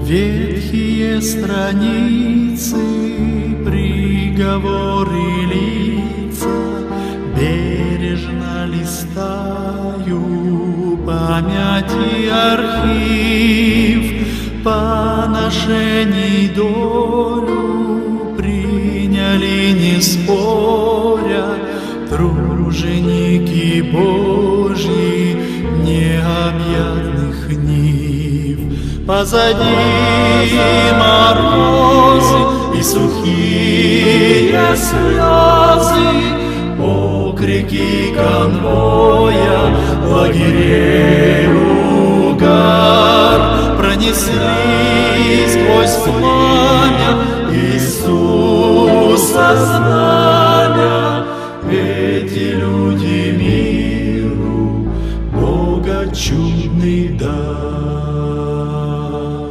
Ветхие страницы, приговоры лица, бережно листаю памяти архив, поношений долю приняли не споря труженики Божьи необъятных нив. Позади морозы и сухие слезы, окрики конвоя, лагерей угар пронеслись сквозь пламя Иисуса знамя. Эти люди миру Бога чудный дар.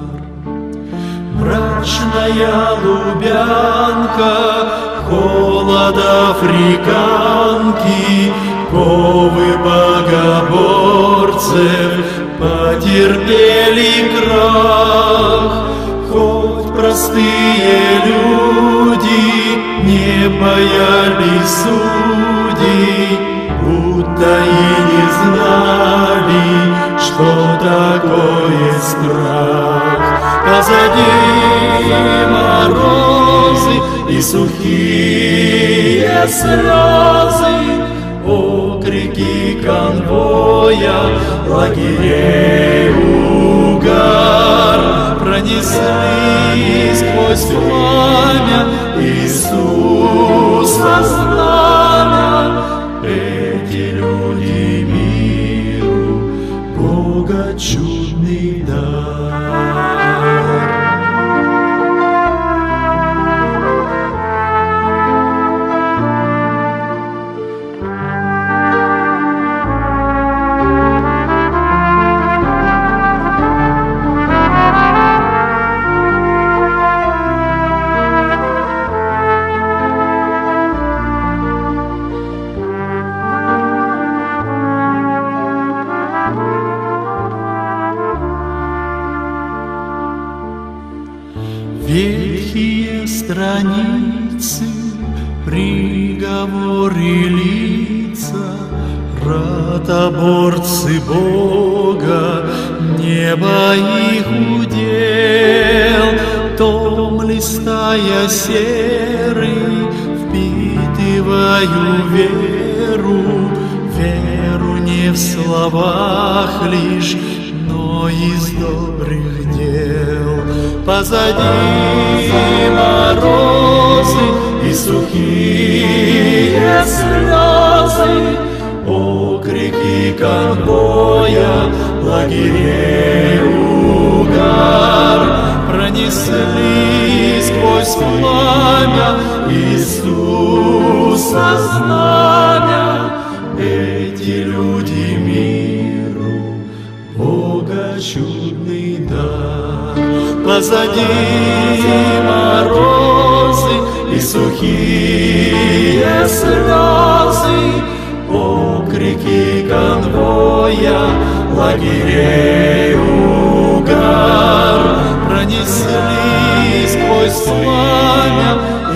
Мрачная Лубянка, холод африканки, ковы богоборцев потерпели крах. Хоть простые люди не боялись судей, будто и не знали, что такое страх. Позади морозы и сухие слезы, окрики конвоя, лагерей угар пронеслись сквозь пламя Иисуса знамя. Эти люди миру Бога чудный дар. Ветхие страницы, приговоры лица, ротоборцы Бога, небо их удел. Том листая серый, впитываю веру, веру не в словах лишь, но из добрых дел. Позади морозы и сухие слезы, окрики конвоя, лагерей угар пронеслись сквозь пламя Иисуса знамя. Эти люди миру Бога чудный дар. Позади морозы и сухие слезы, окрики конвоя, лагерей угар пронеслись сквозь пламя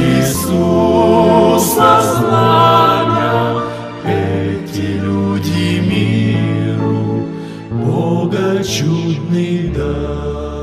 Иисуса знамя. Эти люди миру Бога чудный дар.